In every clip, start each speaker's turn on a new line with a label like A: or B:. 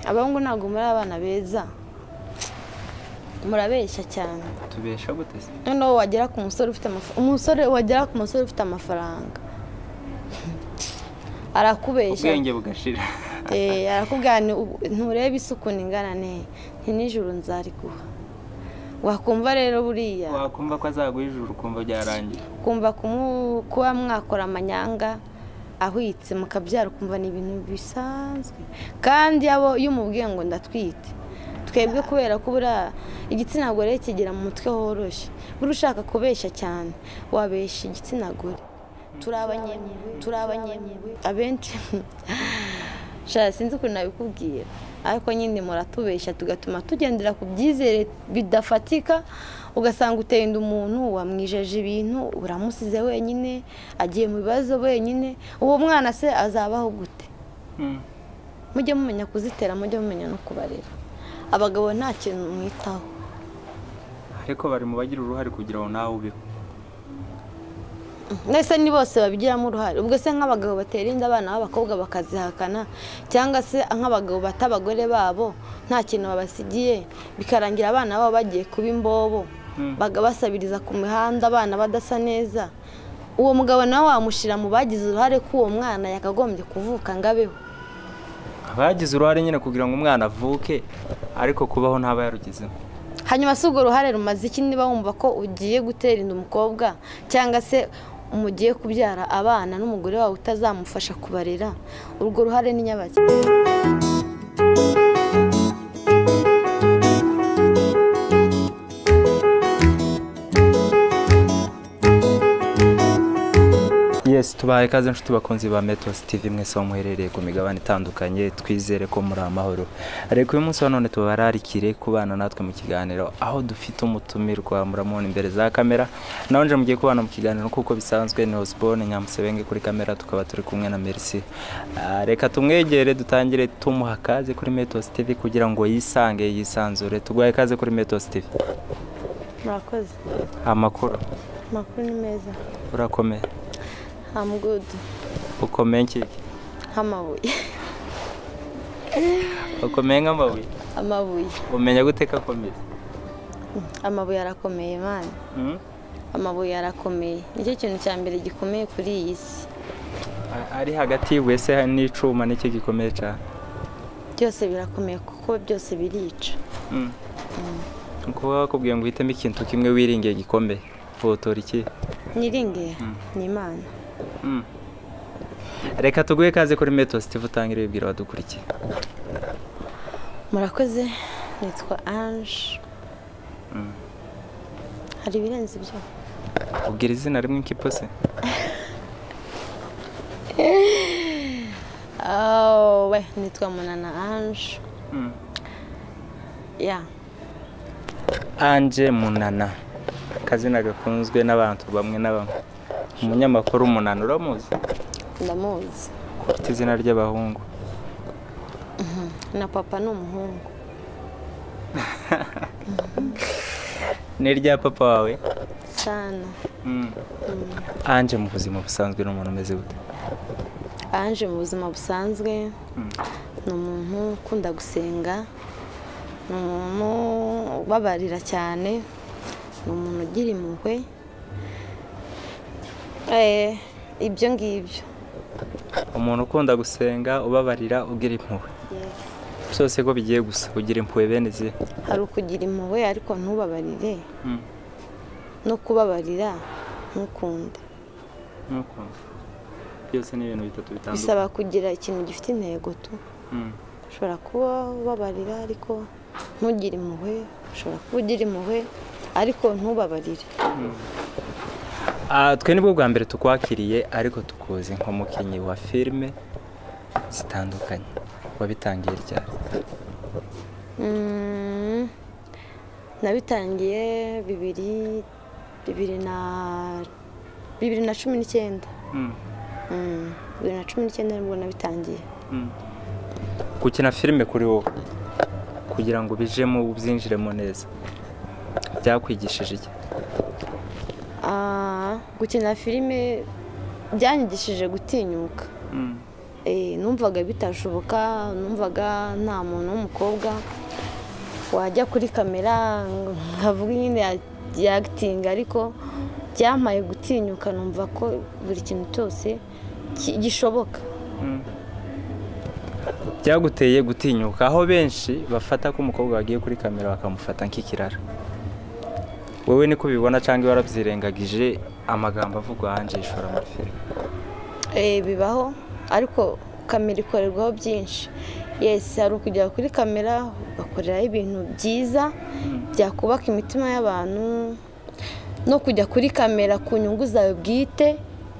A: abahungu ntabwo muri abana beza, murabeshya cyane.
B: Tubesha gute se?
A: Noneho wagera ku musore ufite amafaranga arakubeshya,
B: ubwenge bugashira.
A: arakubwira nturebe isuku ningana nti nijoro nzariguha. Wakumva rero buriya,
B: wakumva ko azaguha ijuru kumva byarangiye,
A: kumva kuba mwakora amanyanga ahwitse mukabyara ukumva ni ibintu bisanzwe. Kandi iyo umubwiye ngo ndatwite, twebwe kubera ko buriya igitsina gore kigira mu mutwe horoshye, buri ushaka kubeshya cyane wabeshya igitsina gore. Turabanyemwe abenshi sinzi ukuntu nabikubwira, ariko nyine muratubeshya tugatuma tugendera ku byizere bidafatika, ugasanga uteye inda umuntu wamwijeje ibintu, uramusize wenyine, agiye mu bibazo wenyine. Uwo mwana se azabaho gute? Mujye mumenya kuzitera, mujye mumenya no kubarera. Abagabo nta kintu mwitaho,
B: ariko bari mu bagira uruhare kugira ngo nawe ubeho.
A: Nese ni bose babigiramo uruhare. Ubwo se nk'abagabo batera inda abana b'abakobwa bakazihakana, cyangwa se nk'abagabo batabagore babo nta kintu babasigiye, bikarangira abana babo bagiye kuba imbobo, bagabasabiriza ku mihanda abana badasa neza, uwo mugabo nawe wamushira mu bagize uruhare ko uwo mwana yakagombye kuvuka ngabeho.
B: Abagize uruhare nyine kugira ngo umwana avuke, ariko kubaho ntaba yarugizemo.
A: Hanyuma se urwo ruhare rumaze iki niba wumva ko ugiye gutera inda umukobwa, cyangwa se umugiye kubyara abana n'umugore wawe utazamufasha kubarera? Urwo ruhare ni nyabaki?
B: Yes, tubaye kaze nshuti bakunzi ba Metos TV mwese muherereye ku migabane itandukanye, twizere ko muri amahoro. Ariko uyu munsi none tubararikire kubana natwe mu kiganiro, aho dufite umutumirwa muramubona imbere za kamera. Naho nje mugiye kubana mu kiganiro kuko bisanzwe ni Osborne Nyamusebenge kuri kamera, tukaba turi kumwe na Merci. Reka tumwegere dutangire tumuha kaze kuri Metos TV kugira ngo yisanzure. Tugwaye kaze kuri Metos TV.
A: Murakoze.
B: Amakuru
A: ni meza.
B: Urakomeye?
A: I'm good.
B: Ukomeye iki?
A: Amabuye.
B: Ukomeye nk'amabuye?
A: Amabuye.
B: Umenya guteka akomeye?
A: Amabuye arakomeye man. Amabuye arakomeye. Nicyo kintu cya mbere gikomeye kuri iyi si.
B: Ari hagati y'ibuye se n'icuma nicyo gikomeye cyane?
A: Byose birakomeye kuko byose birica.
B: Kuba bakubwiye ngo uhitemo ikintu kimwe wiringiye gikomeye, utora iki?
A: Niringiye ni Imana.
B: Reka tuguye kaze kuri Metos TV, utangire wibwira abadukurikiye.
A: Murakoze, nitwa Ange. Hari ibirenze ibyo?
B: Ubwira izina rimwe nk'ipose?
A: We nitwa Munana Ange.
B: Ange Munana, kazina gakunzwe n'abantu bamwe na bamwe. Umunyamakuru Munana uramuzi?
A: Ndamuzi.
B: Ufite izina ry'abahungu?
A: Na papa n'umuhungu.
B: Ni rya papa wawe?
A: Sana.
B: Ange mu buzima busanzwe n'umuntu umeze gute?
A: Ange mu buzima busanzwe ni umuntu ukunda gusenga, ni umuntu ubabarira cyane, ni umuntu ugira impuhwe. Ibyo ngibyo.
B: Umuntu ukunda gusenga, ubabarira, ugira impuhwe. Byose ko bigiye gusa, ugira impuhwe bene zihe?
A: Hari ukugira impuhwe ariko ntubabarire, no kubabarira ntukunde.
B: Byose ni ibintu bitatu bitandukanye.
A: Bisaba kugira ikintu gifite intego tu. Ushobora kuba ubabarira ariko ntugire impuhwe, ushobora kuba ugira impuhwe ariko ntubabarire.
B: Twe nibwo bwa mbere tukwakiriye, ariko tukuzi nk'umukinnyi wa filime zitandukanye. Wabitangiye ryari?
A: Nabitangiye 2019. 2019 nibwo nabitangiye.
B: Gukina filime kuri wowe kugira ngo bijemo ubyinjiremo neza byakwigishije iki?
A: Gukina filime byanyigishije gutinyuka. numvaga bitashoboka, numvaga nta muntu w'umukobwa wajya kuri kamera nkavuga nyine yagitinga, ariko byampaye gutinyuka numva ko buri kintu cyose gishoboka.
B: byaguteye gutinyuka aho benshi bafata ko umukobwa wagiye kuri kamera bakamufata nk'ikirara, wowe niko ubibona cyangwa warabyirengagije amagambo avugwa hanze y'ishora muri filime?
A: Bibaho, ariko kamera ikorerwaho byinshi. Hari ukujya kuri kamera ugakoreraho ibintu byiza byakubaka imitima y'abantu, no kujya kuri kamera ku nyungu zawe bwite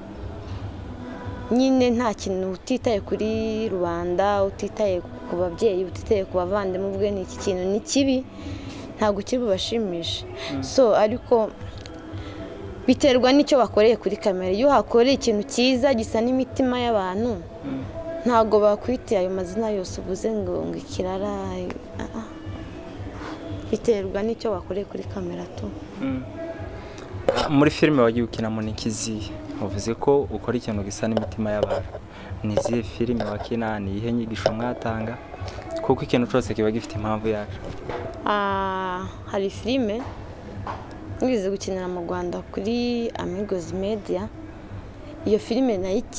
A: nyine, nta kintu utitaye kuri rubanda, utitaye ku babyeyi, utitaye ku bavandimwe, ubwe ni iki kintu ni kibi, ntabwo kiri bubashimishe. Ariko biterwa n'icyo bakoreye kuri kamera. Iyo hakoreye ikintu cyiza gisa n'imitima y'abantu, ntabwo bakwitiye ayo mazina yose uvuze ngo ikirara. Biterwa n'icyo bakoreye kuri kamera tu.
B: Muri filime wagiye ukinamo n'ikizihe? Uvuze ko ukora ikintu gisa n'imitima y'abantu, ni izihe filime wakina, ni iyihe nyigisho mwatanga? Kuko ikintu cyose kiba gifite impamvu yacu.
A: Hari filime ngize gukinira mu Rwanda kuri Amigos Media. Iyo filime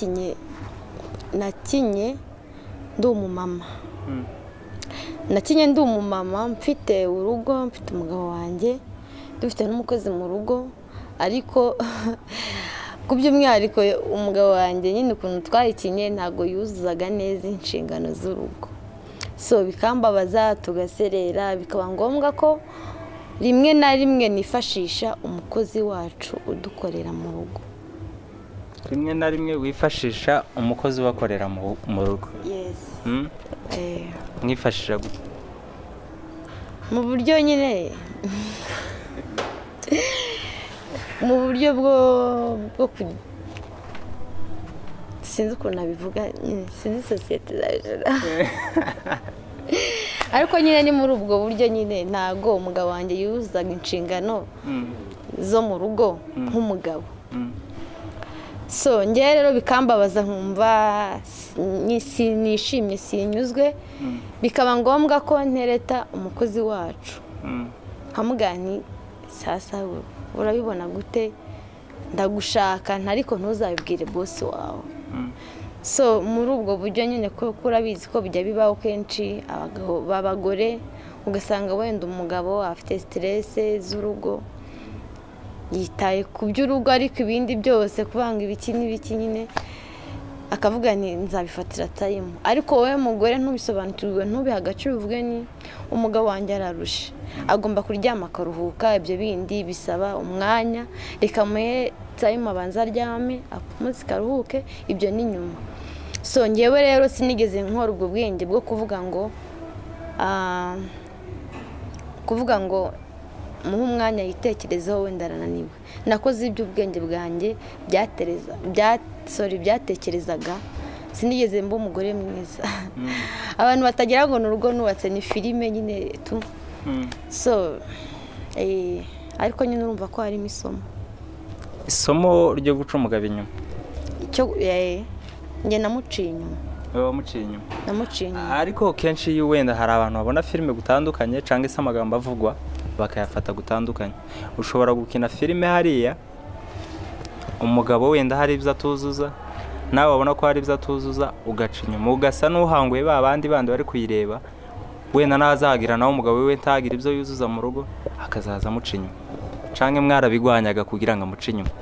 A: nakinye ndi umumama. Nakinye ndi umumama, mfite urugo, mfite umugabo wanjye, dufite n'umukozi mu rugo, ariko ku by'umwihariko umugabo wanjye nyine ukuntu twayikinye ntabwo yuzuzaga neza inshingano z'urugo. Bikambabaza, tugaserera, bikaba ngombwa ko rimwe na rimwe nifashisha umukozi wacu udukorera mu rugo.
B: Rimwe na rimwe wifashisha umukozi ubakorera mu rugo? Mwifashisha gute?
A: Mu buryo nyine mu buryo bwo sinzi ukuntu nabivuga, sinzi sosiyete zajura, ariko nyine ni muri ubwo buryo nyine. Ntabwo umugabo wanjye yuzuzaga inshingano zo mu rugo nk'umugabo. Ngewe rero bikambabaza, nkumva nishimye, sinyuzwe, bikaba ngombwa ko ntereta umukozi wacu nkamugani, sasa urabibona gute, ndagushaka ariko ntuzabibwire boss wawe. Muri ubwo buryo nyine, ko urabizi ko bijya bibaho kenshi, abagore ugasanga wenda umugabo afite stress z'urugo, yitaye ku by'urugo, ariko ibindi byose kubanga ibiki n'ibiki nyine akavuga ni nzabifatira time. Ariko wowe mugore ntubisobanukirwe, ntubiha agaciro, uvuge ni umugabo wanjye ararusha, agomba kuryama akaruhuka, ibyo bindi bisaba umwanya, reka muhe time abanza aryame umunsi karuhuke, ibyo ni nyuma. Ngewe rero sinigeze nkora ubwo bwenge bwo kuvuga ngo muhe umwanya yitekerezeho, wenda arananiwe. Nakoze iby'ubwenge bwanjye byatekerezaga, sinigeze mba umugore mwiza. Abantu batagira ngo n'urugo nubatse, ni filime nyine tu. Ariko nyine urumva ko harimo
B: isomo ryo guca umugabo inyuma.
A: Njye namuciye inyuma.
B: Wamuciye inyuma?
A: Namuciye inyuma.
B: Ariko kenshi iyo wenda hari abantu babona filime gutandukanye cyangwa se amagambo avugwa bakayafata gutandukanye. Ushobora gukina filime hariya umugabo wenda hari ibyo atuzuza, nawe wabona ko hari ibyo atuzuza, ugaca inyuma, ugasa n'uhanguye bandi bari kuyireba, wenda nazagira nawe umugabo we ntagira ibyo yuzuza mu rugo, akazaza amuca inyuma. Cyangwa mwarabigwanyaga kugira ngo amuce inyuma?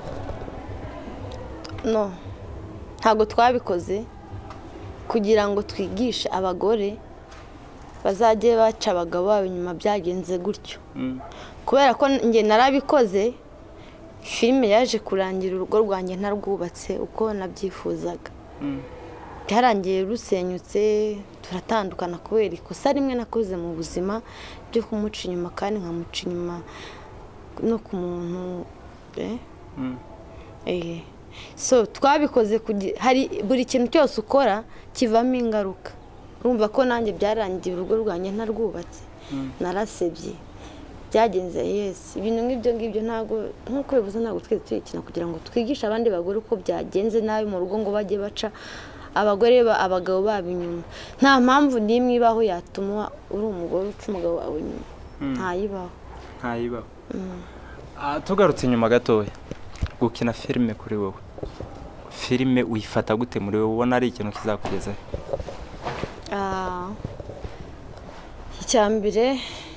A: No, ntabwo twabikoze kugira ngo twigishe abagore bazajye baca abagabo babo inyuma byagenze gutyo. Kubera ko njye narabikoze, filime yaje kurangira urugo rwanjye ntarwubatse uko nabyifuzaga. Byarangiye rusenyutse, turatandukana kubera ikosa rimwe nakoze mu buzima byo kumuca inyuma, kandi nkamuca inyuma no ku muntu. Twabikoze hari buri kintu cyose ukora kivamo ingaruka. Urumva ko nanjye byarangiye urugo rwanjye ntarwubatse, narasebye, byagenze ibintu nk'ibyo ntabwo, nk'uko bivuze, ntabwo twese tuyikina kugira ngo twigishe abandi bagore uko byagenze nabi mu rugo ngo bajye baca abagabo baba inyuma. Nta mpamvu n'imwe ibaho yatuma uri umugore uca umugabo wawe inyuma. Ntayibaho.
B: Tugarutse inyuma gatoya, gukina filime kuri wowe, filime uyifata gute muri wowe, ubona ari ikintu kizakugezaho?
A: Icyambere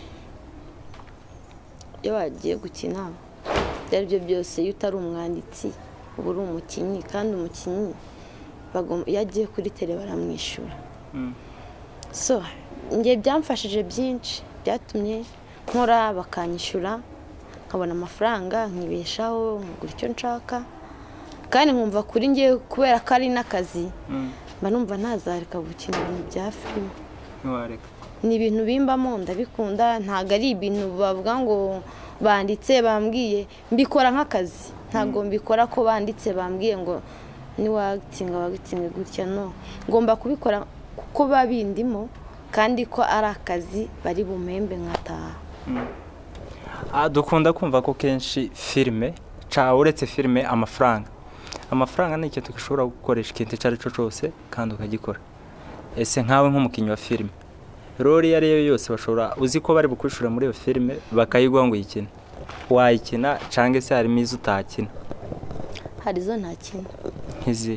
A: iyo wagiye gukina byari byo byose, iyo utari umwanditsi uba uri umukinnyi, kandi umukinnyi iyo agiye kuri tele baramwishyura. So njye byamfashije byinshi, byatumye nkora bakanyishyura, nkabona amafaranga nkibeshaho, nkagura icyo nshaka, kandi nkumva kuri njye kubera ko ari n'akazi mba numva ntazareka gukina ibintu bya filime. Ni ibintu bimbamo, ndabikunda, ntabwo ari ibintu bavuga ngo banditse bambwiye, mbikora nk'akazi, ntabwo mbikora ko banditse bambwiye ngo wagitinga gutya, no, ngomba kubikora kuko babindimo kandi ko ari akazi bari bumembe nkataha.
B: Dukunda kumva ko kenshi filime uretse filime amafaranga ni ikintu gishobora gukoresha ikintu icyo ari cyo cyose kandi ukagikora. Ese nkawe nk'umukinnyi wa filime, role iyo ari yo yose bashobora, uzi ko bari bukwishura muri iyo filime bakayiguha ngo uyikine, wayikina cyangwa se harimo izo utakina?
A: Hari izo ntakina.
B: Nk'izihe?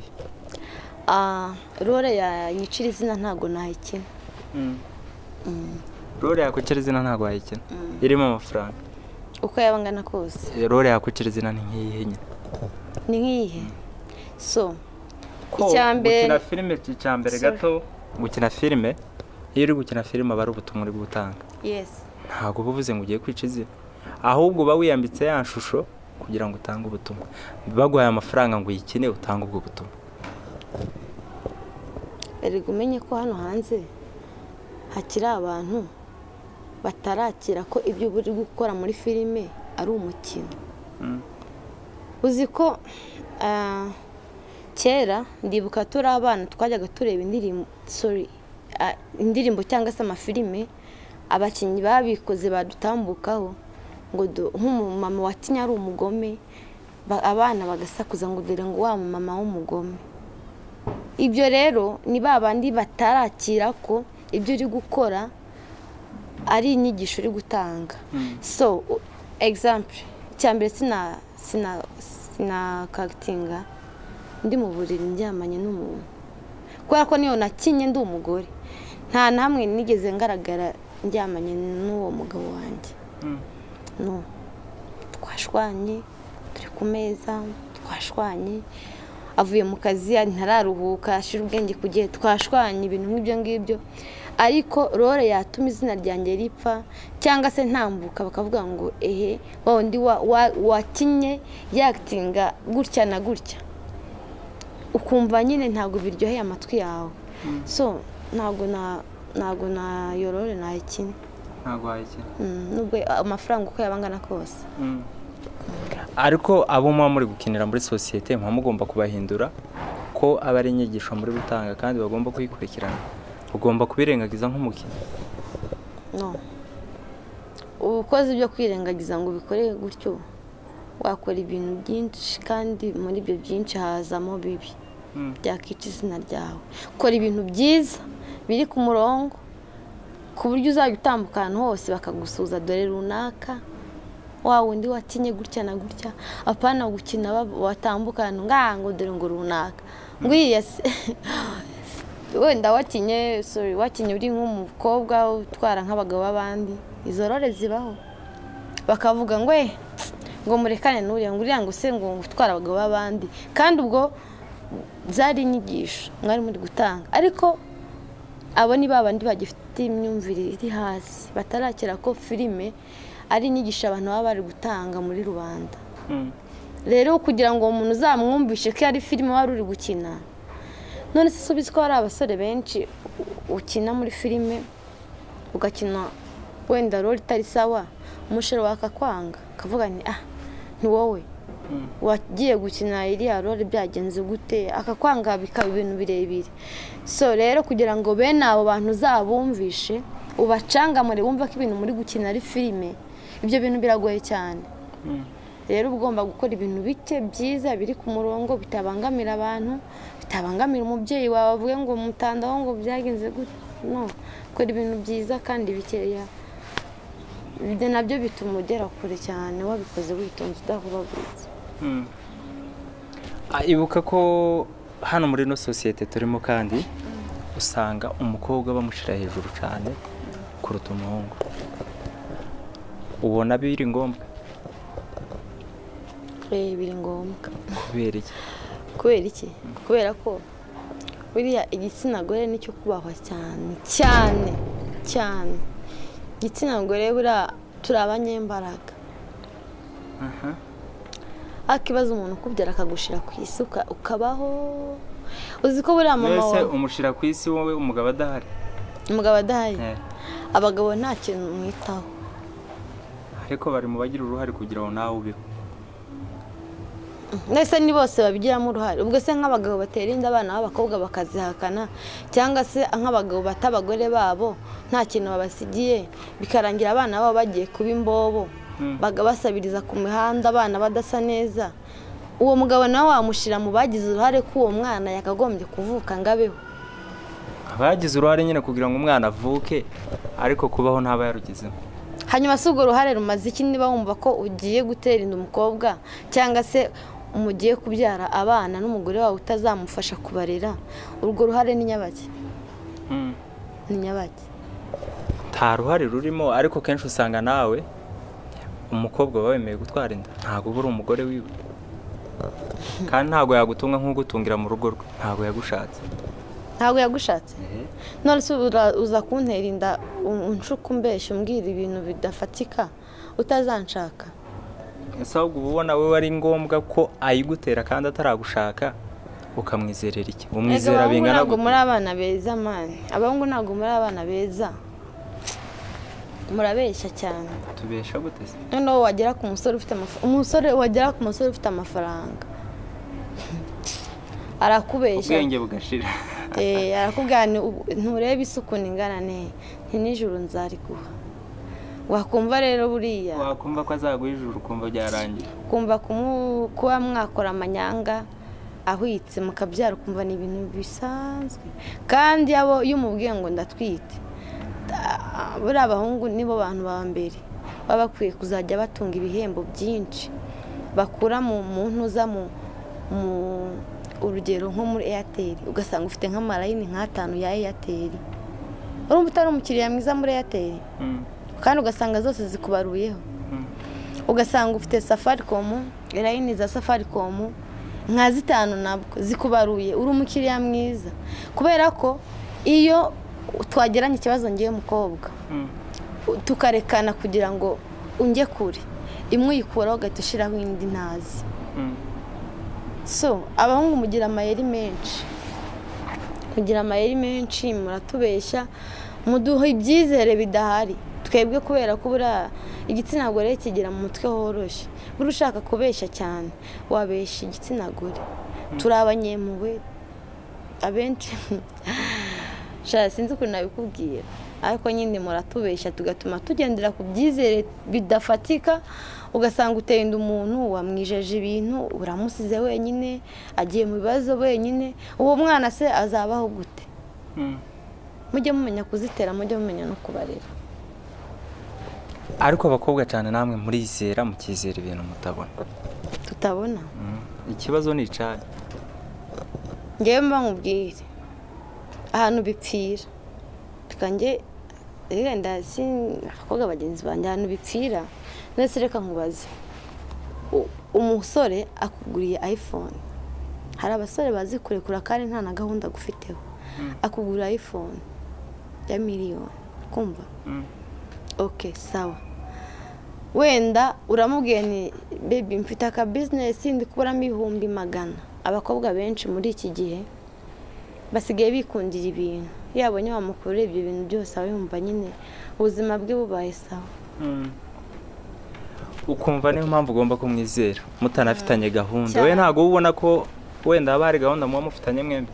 A: Role yanyicira izina ntabwo nayikina.
B: Role yakwicira izina ntabwo wayikina irimo amafaranga
A: uko yaba angana kose?
B: Role yakwicira izina ni nk'iyihe nyine?
A: Ni nk'iyihe? So
B: icyambere gukina filime, icyambere gato gukina filime, iyo uri gukina filime aba ari ubutumwa uri gutanga.
A: Yes.
B: Ntabwo uba uvuze ngo ugiye kwica izina, ahubwo uba wiyambitse ya shusho kugira ngo utange ubutumwa. Baguhaye amafaranga ngo uyikine utange ubwo butumwa.
A: Erega umenye ko hano hanze hakiri abantu batarakira ko ibyo uri gukora muri filime ari umukino. Uzi ko kera ndibuka turi abana twajyaga tureba indirimbo cyangwa se amafilime, abakinnyi babikoze badutambukaho ngo nk'umumama watinya ari umugome, abana bagasakuza ngo dore ngo wa mama w'umugome. Ibyo rero ni babandi batarakira ko ibyo uri gukora ari inyigisho uri gutanga. So example cyambere sina kagitinga ndi mu buriri ndyamanye n'umuntu, kubera ko niyo nakinye ndi umugore, nta namwe nigeze ngaragara ndyamanye n'uwo mugabo wanjye. No, twashwanye, turi ku meza twashwanye, avuye mu kazi ntararuhuka, ashira ubwenge kugiye, twashwanye ibintu nk'ibyo ngibyo. Ariko role yatuma izina ryanjye ripfa cyangwa se ntambuka bakavuga ngo wundi wakinye yakitinga gutya na gutya, ukumva nyine ntabwo biryoheye amatwi yawe. So ntabwo na yorore nayikina.
B: Ntabwo wayikina
A: nubwo amafaranga uko yabangana kose.
B: Ariko abo muba muri gukinira muri sosiyete muba mugomba kubahindura ko aba ari inyigisho muri gutanga kandi bagomba kuyikurikirana, ugomba kubirengagiza nk'umukinnyi.
A: No, ubukozi byo kwirengagiza ngo ubikore gutyo, wakora ibintu byinshi kandi muri ibyo byinshi hazamo bibi byakica izina ryawe. Ukora ibintu byiza biri ku murongo ku buryo uzajya utambuka ahantu hose bakagusuza dore runaka wa wundi watinye gutya na gutya, apana gukina watambuka ngo dore ngo runaka ngo wenda watinye uri nk'umukobwa utwara nk'abagabo b'abandi. Izo role zibaho, bakavuga ngo murekane n'uriya ngo uriya ngo se ngo utwara abagabo b'abandi, kandi ubwo zari inyigisho mwari muri gutanga. Ariko abo ni babandi bagifite imyumvire iri hasi, batarakira ko filime ari inyigisho abantu baba bari gutanga muri rubanda. Rero kugira ngo umuntu uzamwumvishe ko ari filime wari uri gukina, none se subiza ko hari abasore benshi ukina muri filime ugakina wenda role itari sawa, umushero wakakwanga akavuga ni ni wowe wagiye gukina iriya role byagenze gute, akakwanga bikaba ibintu birebire. So rero kugira ngo bene abo bantu uzabumvishe ubacangamure bumva ko ibintu muri gukina ari filime, ibyo bintu biragoye cyane. rero uba ugomba gukora ibintu bike byiza biri ku murongo bitabangamira abantu, bitabangamira umubyeyi wawe avuge ngo mutandaho ngo byagenze gute. No, ukora ibintu byiza kandi bikeya, ibyo nabyo bituma ugera kure cyane wabikoze witonze udahubaguritse.
B: Ibuka ko hano muri ino sosiyete turimo kandi usanga umukobwa bamushyira hejuru cyane kuruta umuhungu. Ubona biri ngombwa?
A: Biri ngombwa.
B: Kubera iki?
A: Kubera iki? Kubera ko buriya igitsina gore nicyo kubahwa cyane cyane cyane. Igitsina gore buriya turi abanyembaraga. Akibaza umuntu ukubyara akagushira ku isi ukabaho. Uzi ko buriya mama wawe
B: umushira ku isi wowe umugabo adahari?
A: Umugabo adahari? Abagabo nta kintu mwitaho.
B: Ariko bari mu bagira uruhare kugira ngo nawe ubeho.
A: Nese ni bose babigiramo uruhare. Ubwo se nk'abagabo batera inda abana b'abakobwa bakazihakana, cyangwa se nk'abagabo batabagore babo nta kintu babasigiye, bikarangira abana babo bagiye kuba imbobo, bagabasabiriza ku mihanda abana badasa neza, uwo mugabo nawe wamushira mu bagize uruhare ko uwo mwana yakagombye kuvuka ngabeho.
B: Abagize uruhare nyine kugira ngo umwana avuke, ariko kubaho ntaba yarugizemo.
A: Hanyuma se urwo ruhare rumaze iki niba wumva ko ugiye gutera inda umukobwa cyangwa se umugiye kubyara abana n'umugore wawe utazamufasha kubarera, urwo ruhare ni nyabaki? Ni nyabaki?
B: Nta ruhare rurimo, ariko kenshi usanga nawe umukobwa wemeye gutwara inda ntabwo uri umugore wiwe, kandi ntabwo yagutunga nk'ugutungira mu rugo rwe, ntabwo yagushatse.
A: Ntabwo yagushatse? None se uza kuntera inda unshuka umbeshya umbwira ibintu bidafatika utazanshaka?
B: Ese ahubwo uba ubona we ari ngombwa ko ayigutera kandi ataragushaka ukamwizerera iki? Umwizera bingana
A: gute? Ntabwo muri abana beza mani, abahungu ntabwo muri abana beza, murabeshya cyane.
B: Tubesha gute se?
A: Noneho wagera ku musore ufite amafaranga arakubeshya,
B: ubwenge bugashira.
A: Arakubwira nturebe isuku ningana ne nijoro nzariguha. Wakumva rero buriya,
B: wakumva ko azaguha ijuru ukumva byarangiye,
A: kumva kuba mwakora amanyanga ahwitse mukabyara ukumva ni ibintu bisanzwe. Kandi iyo umubwiye ngo ndatwite, buriya abahungu nibo bantu ba mbere baba bakwiye kuzajya batunga ibihembo byinshi bakura mu ntuza mu urugero nko muri Airtel, ugasanga ufite nk'amarayini nk'atanu ya Airtel, urumva utari umukiriya mwiza muri Airtel, kandi ugasanga zose zikubaruyeho. Ugasanga ufite Safaricom, layini za Safaricom nka 5 nabwo zikubaruye, uri umukiriya mwiza. Kubera ko iyo twageranye ikibazo ngiye mukobwa tukarekana kugira ngo unge kure, imwe uyikuraho ugahita ushiraho indi ntazi. So abahungu mugira amayeri menshi, muratubeshya, muduha ibyizere bidahari. Twebwe kubera ko buriya igitsina gore kigira mu mutwe horoshye, buri ushaka kubeshya cyane wabeshya igitsina gore. Turi abanyempuhwe abenshi sinzi ukuntu nabikubwira, ariko nyine muratubeshya tugatuma tugendera ku byizere bidafatika. Ugasanga uteye inda umuntu wamwijeje ibintu, uramusize wenyine, agiye mu bibazo wenyine, uwo mwana se azabaho gute? Mujye mumenya kuzitera, mujye mumenya no kubarera.
B: Ariko abakobwa cyane namwe murizera mukizera ibintu mutabona.
A: Tutabona?
B: Ikibazo ni icyayi.
A: Ngewe mba nkubwire ahantu bipfira, tukange wenda si abakobwa bagenzi banjye ahantu bipfira. Nese reka nkubaze, umusore akuguriye iPhone, hari abasore bazi kurekura kandi nta na gahunda gufiteho, akugurira iPhone ya miliyoni, kumva? Okay, sawa. Wenda uramubwiye ni baby mfite aka business ndi kuburamo 100,000. Abakobwa benshi muri iki gihe basigaye bikundira ibintu, yabonye bamukorera ibyo bintu byose aho yumva nyine ubuzima bwe bubaye sawa.
B: Ukumva niyo mpamvu ugomba kumwizera mutanafitanye gahunda. We ntago ubona ko wenda abari gahunda muba mufitanye mwembi?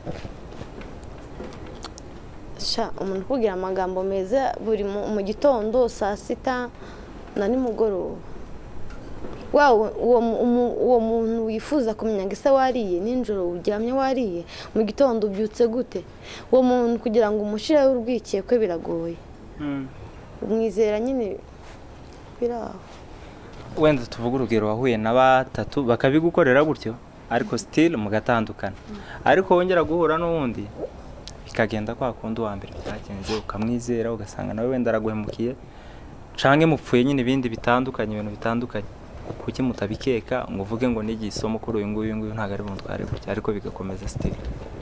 A: Umuntu kugira amagambo meza buri mu gitondo, saa sita na nimugoroba, uwo muntu wifuza kumenya ngo ese wariye nijoro uryamye wariye mu gitondo ubyutse gute, uwo muntu kugira ngo umushireho urwikekwe biragoye. umwizera nyine biraho.
B: wenda tuvuga urugero wahuye na batatu bakabigukorera gutyo ariko still mugatandukana, ariko wongera guhura n'uwundi bikagenda kwa kundi wa mbere byagenze ukamwizera ugasanga nawe wenda araguhemukiye canke mupfuye nyine ibindi bitandukanye, ibintu bitandukanye, kuki mutabikeka ngo uvuge ngo nigi isomo kuri uyu nguyu ntago ari mutware gutya, ariko bigakomeza still.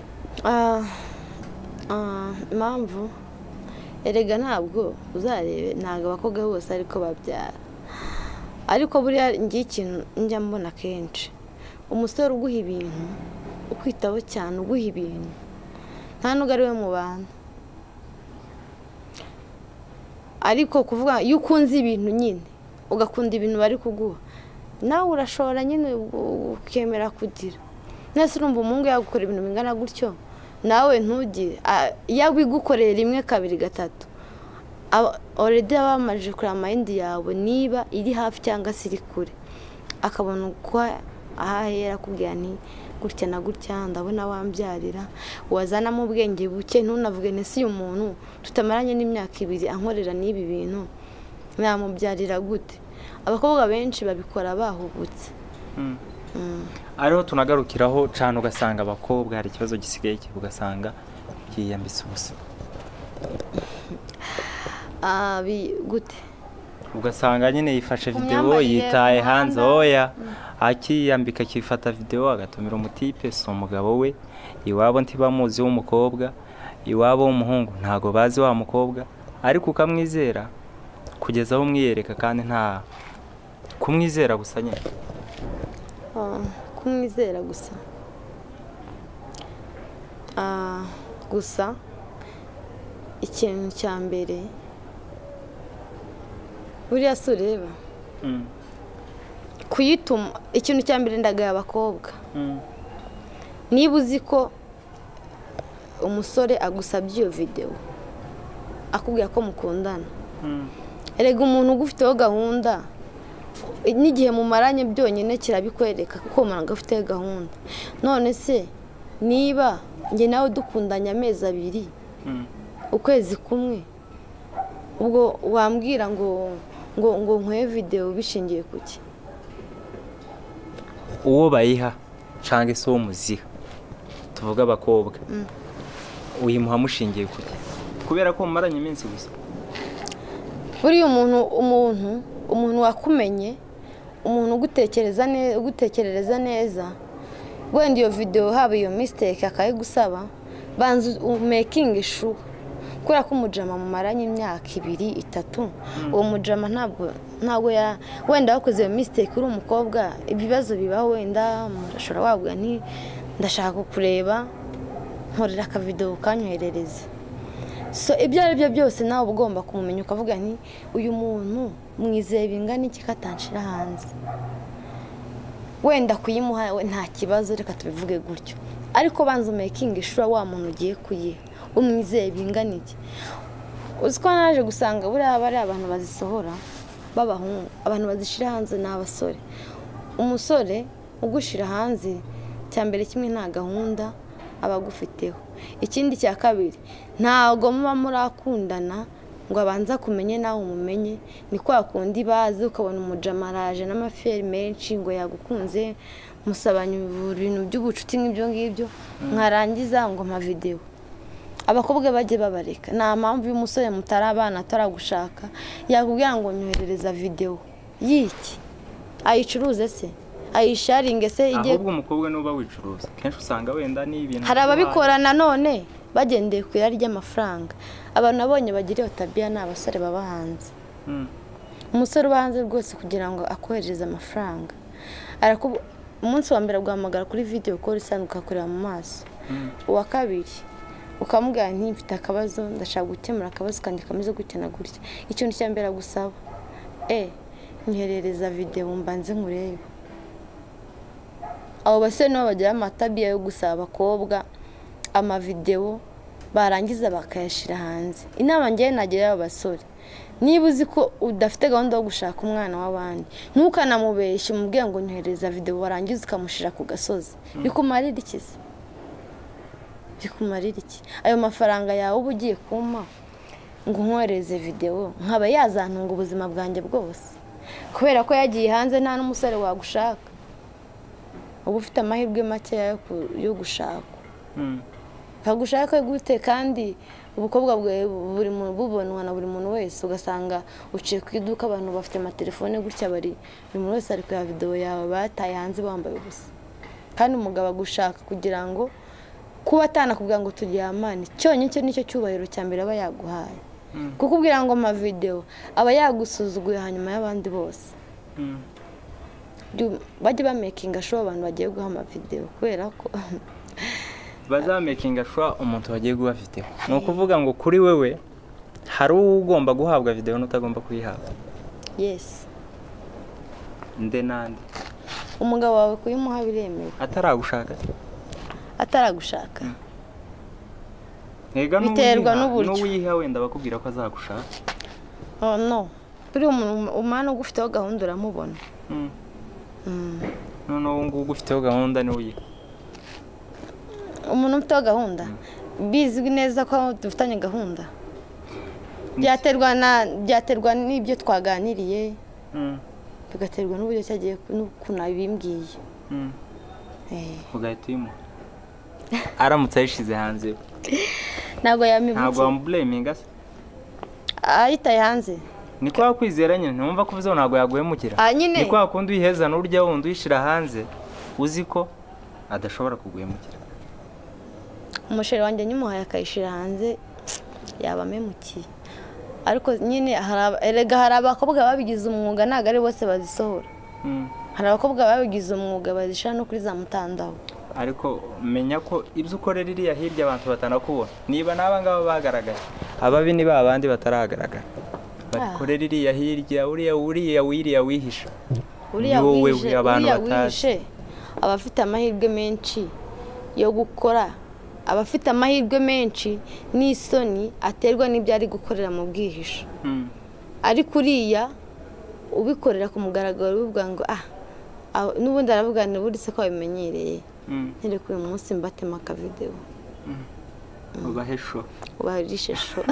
A: Impamvu erega ntabwo uzarebe ntago abakobwa bose ariko babyara, ariko buriya ngiye ikintu njya mbona kenshi, umusore uguha ibintu ukwitaho cyane, uguha ibintu nta nubwo ari we mu bantu, ariko kuvuga iyo ukunze ibintu nyine ugakunda ibintu bari kuguha nawe urashobora nyine ukemera kugira. Nese urumva umuhungu yagukora ibintu bingana gutyo nawe ntugire, iyo wigukoreye rimwe kabiri gatatu already abamaje kuri amayindi yawe niba iri hafi cyangwa se iri kure, akabona uko ahahera kubwira nti gutya na gutya ndabona wambyarira, wazanamo ubwenge buke ntunavuge nese uyu muntu tutamaranye n'imyaka 2 ankorera n'ibi bintu namubyarira gute. Abakobwa benshi babikora bahubutse.
B: Ariho tunagarukiraho cyane ugasanga abakobwa hari ikibazo gisigaye ugasanga yiyambitse ubusa.
A: Gute
B: ugasanga nyine yifashe video yitaye hanze oya akiyambika kifata video agatumira umutipe so umugabo we iwabo ntibamuzi w'umukobwa iwabo w'umuhungu ntago bazi wa mukobwa, ariko ukamwizera kugeza aho umwiyereka kandi nta kumwizera gusa nyine.
A: Kumwizera gusa gusa ikintu cya mbere buriya sureba kuyituma, ikintu cya mbere ndagaye abakobwa, niba uzi ko umusore agusabye iyo video akubwira ko mukundana, erega umuntu ugufiteho gahunda n'igihe mumaranye byonyine kirabikwereka kuko umuntu agafite gahunda. None se niba nge nawe dukundanya amezi 2 ukwezi kumwe, ubwo wambwira ngo nkwe video bishingiye kuki?
B: Uwo bayiha cange so muziha tuvuga abakobwa uyimuha mushingiye kuki? Kubera ko mumaranye iminsi gusa.
A: Buri umuntu wakumenye, umuntu ugutekerereza neza, wenda iyo video haba iyo mistake akayigusaba banza making sure, kubera ko umujama mumaranye imyaka 2 3 uwo mujama ntabwo wenda wakoze iyo mistake uri umukobwa, ibibazo bibaho wenda murashobora wavuga nti ndashaka kureba nkorera ka video kanyoherereza. So ibyo ari byo byose nawe ugomba kumumenya ukavuga nti uyu muntu mwizeye bingana iki katanshira hanze, wenda kuyimuha nta kibazo reka tubivuge gutyo, ariko banza making sure wa muntu ugiye kuyiha umwizeye bingana iki. Uziko naje gusanga buriya bari abantu bazisohora babahungu, abantu bazishira hanze n'abasore. Umusore ugushira hanze cyambere kimwe nta gahunda abagufiteho, ikindi cya kabiri ntago muba murakundana ngo abanza kumenye nawe umumenye, ni kwa kundi bazi ukabona umujamaraje n'amaferi menshi ngo yagukunze musabanye ibintu by'ubucuti nk'ibyo ngibyo mwarangiza ngo ma video. Abakobwa baje babareka, nta mpamvu y'umusore mutarabana ataragushaka yakubwira ngo nyoherereza video yiki ayicuruze se ayisharinge se ije.
B: Ahubwo umukobwa nuba wicuruza kenshi usanga wenda ni ibintu
A: hari ababikorana none bagendeye ku irari ry'amafaranga. Abantu nabonye bagira tabia n'abasore baba hanze. Umusore ubanze rwose kugira ngo akohereze amafaranga umunsi wa mbere guhamagara kuri video call isanzwe ukakorera mu maso, uwa kabiri ukamubwira nti mfite akabazo ndashaka gukemura akabazo kandi kameze gutya na gutya, ikintu cya mbere gusaba nyoherereza video mbanze nkurebe. Abo base no bagira amatabia yo gusaba abakobwa ama video barangiza bakayashira hanze. Inama ngiye nagira abasore niba uzi ko udafite gahunda yo gushaka umwana w'abandi ntukanamubeshye umubwiye ngo nyohereza video warangiza ukamushira ku gasozi bikumarira iki se bikumarira iki ayo mafaranga yawe uba ugiye kumpa ngo nkoreze video nkaba yazantunga ubuzima bwanjye bwose kubera ko yagiye hanze nta n'umusore wagushaka uba ufite amahirwe make yo gushaka kagushaka gute kandi ubukobwa bwe buri muntu bubonwa na buri muntu wese ugasanga uciye ku iduka abantu bafite amatelefone gutya buri muntu wese ari kuya video yawe bataye hanze bambaye ubusa kandi umugabo agushaka kugira ngo kuba atanakubwira ngo turyamane cyonyine nicyo cyubahiro cya mbere aba yaguhaye kukubwira ngo ma video aba yagusuzuguye hanyuma y'abandi bose bajye ba making sure abantu bagiye guha ama video kubera ko
B: baza making sure umuntu wagiye guha video no kuvuga ngo kuri wewe hari ugomba guhabwa video n'utagomba kuyihabwa
A: yes
B: nde nande
A: umugabo wawe kuyimuha biremewe ataragushaka biterwa n'uburyo
B: n'uwiha wenda bakubwira ko azagushaka
A: oh no buri umuntu umana ugufiteho gahunda uramubona
B: noneho ngo ugufiteho gahunda ni uyiha
A: umuntu ufiteho gahunda bizwi neza ko dufitanye gahunda byaterwa n'ibyo twaganiriye bigaterwa n'uburyo cyagiye kunabimbwiye
B: ugahita uyimuha aramutse ayishize hanze
A: ntabwo yamibutse
B: ntabwo wamubureminga se
A: ayitaye hanze
B: niko wakwizera nyine ntumva ko uvuze ntabwo yaguhemukira niko wakundi uyiheza n'urya wundi uyishira hanze uzi ko adashobora kuguhemukira
A: umusheri wanjye nyimuhaye akayishira hanze yaba amemukiye ariko nyine hari abakobwa babigize umwuga ntabwo ari bose bazisohora hari abakobwa babigize umwuga bazishira no kuri za mutandaho
B: ariko menya ko ibyo ukorera iriya hirya abantu batanakubona niba n'abangaba bagaragara ababi ni babandi bataragaragara bakorera iriya hirya uriya wihisha
A: uriya wihishe abafite amahirwe menshi yo gukora abafite amahirwe menshi n'isoni aterwa n'ibyo ari gukorera mu bwihisho ariko uriya ubikorera ku mugaragaro bivuga ngo n'ubundi aravuga ni buri se ko babimenyereye ntereko uyu munsi mbatema akavideo ubarishe sho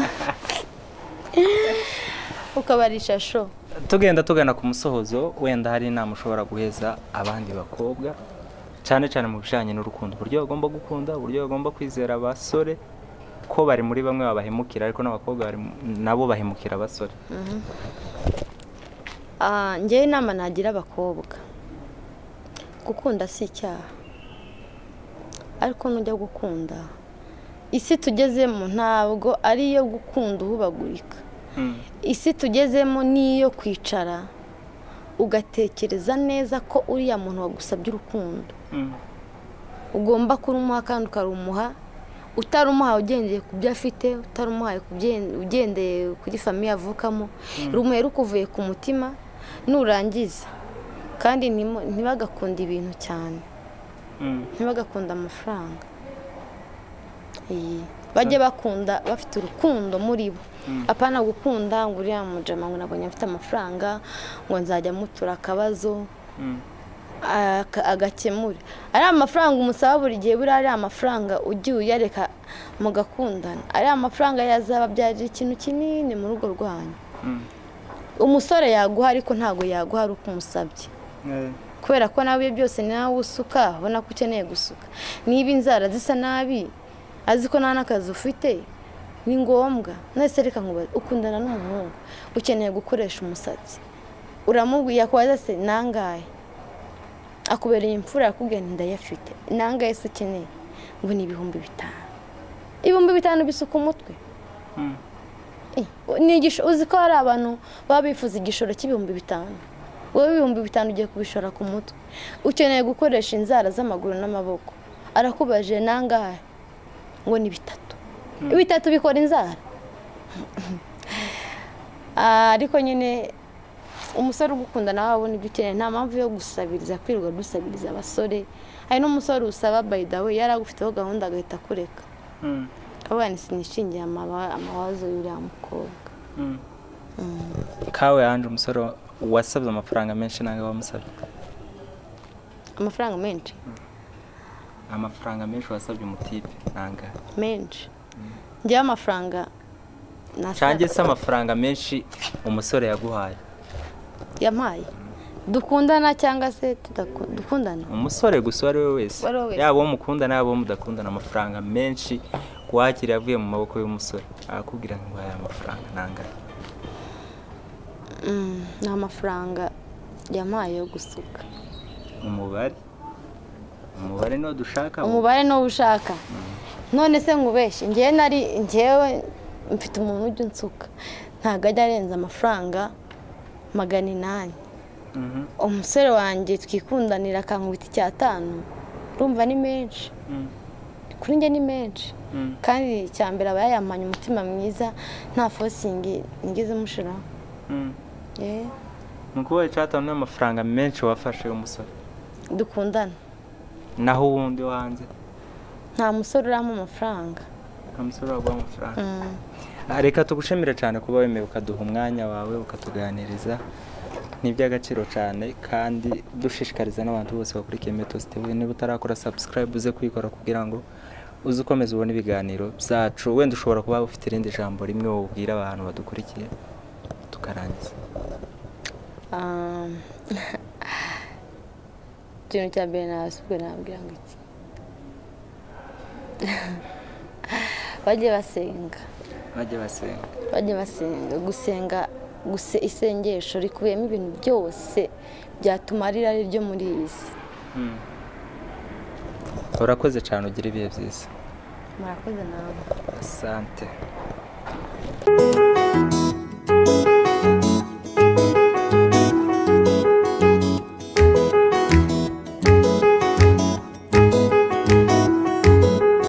A: ukabarisha sho
B: tugenda tugana ku musohozo wenda hari inama ushobora guheza abandi bakobwa cyane cyane mu bijanye n'urukundo uburyo bagomba gukunda uburyo bagomba kwizera abasore ko bari muri bamwe babahemukira ariko n'abakobwa nabo bahemukira abasore
A: njye inama nagira abakobwa gukunda si icyaha ariko nujya gukunda isi tugezemo ntabwo ari iyo gukunda uhubagurika isi tugezemo niyo kwicara ugatekereza neza ko uriya muntu wagusabye urukundo ugomba kurumuha kandi ukarumuha utarumuha ugendeye ku byo afite utarumuha ugendeye kuri famiye avukamo rumuhe rukuvuye ku mutima nurangiza kandi ntibagakunde ibintu cyane ntibagakunda amafaranga bajye bakunda bafite urukundo muri bo apana gukunda ngo uriya mujama ngo nabonye afite amafaranga ngo nzajya mutura akabazo agakemura ari amafaranga umusaba buri gihe buri ari amafaranga ugiye uyareka mugakundana ari amafaranga yazababyarira ikintu kinini mu rugo rwanyu umusore yaguha ariko ntago yaguha ari uko umusabye kubera ko nawe byose nawe usuka ubona ko ukeneye gusuka niba inzara zisa nabi azi ko nta n'akazi ufite ni ngombwa nese reka nkubaze ukundana n'umuhungu ukeneye gukoresha umusatsi uramubwiye akwaza se nangaye akubereye imfura yakubwiye ndayafite nangaye se ukeneye ngo ni 5,000 5,000 bisuka umutwe uzi ko hari abantu baba bifuza igishoro cy'5,000 wowe 5,000 ugiye kubishora ku mutwe ukeneye gukoresha inzara z'amaguru n'amaboko arakubaje nangahe ngo ni 3 3 bikora inzara ariko nyine umusore ugukunda nawe abona ibyo ukeneye nta mpamvu yo gusabiriza kwirirwa dusabiriza abasore hari n'umusore usaba by the way yaragufiteho gahunda agahita kureka abana sinishingiye amawazo y'uriya mukobwa
B: kawe yanje umusore wasabye amafaranga menshi nanga wamusabye
A: amafaranga menshi
B: amafaranga menshi wasabye umutipe nanga
A: menshi njye amafaranga
B: cyangwa se amafaranga menshi umusore yaguhaye
A: yampaye dukundana cyangwa se dukundana
B: umusore gusa ari we wese yaba uwo mukundana yaba uwo mudakundana amafaranga menshi wakira yavuye mu maboko y'umusore akubwira ngo aya mafaranga nanga
A: ni amafaranga yampaye yo gusuka
B: umubare no dushaka
A: umubare no ushaka none se ngubeshye njyewe mfite umuntu ujya unsuka ntabwo ajya arenza amafaranga 800 umusore wanjye twikundanira akankubita 500 urumva ni menshi kuri njye ni menshi kandi icyambere aba yayampanye umutima mwiza nta fosingi ngize mushiraho
B: nuko 500 n'amafaranga menshi wafashe umusore
A: dukundana
B: naho wundi wanze
A: nta musore uramo amafaranga
B: umusore wagwa amafaranga reka tugushimire cyane kuba wemeye ukaduha umwanya wawe ukatuganiriza ni iby'agaciro cyane kandi dushishikariza n'abantu bose bakurikiye Metos TV niba utarakora subscribe uze kuyikora kugira ngo uze ukomeze ubone ibiganiro byacu wenda ushobora kuba ufite irindi jambo rimwe wubwira abantu badukurikiye tukarangiza
A: ikintu cya mbere nasubwe nabwira ngo iki bajye basenga isengesho rikubiyemo ibintu byose byatuma ari ryo muri iyi si
B: urakoze cyane ugira ibihe byiza
A: murakoze nawe
B: asante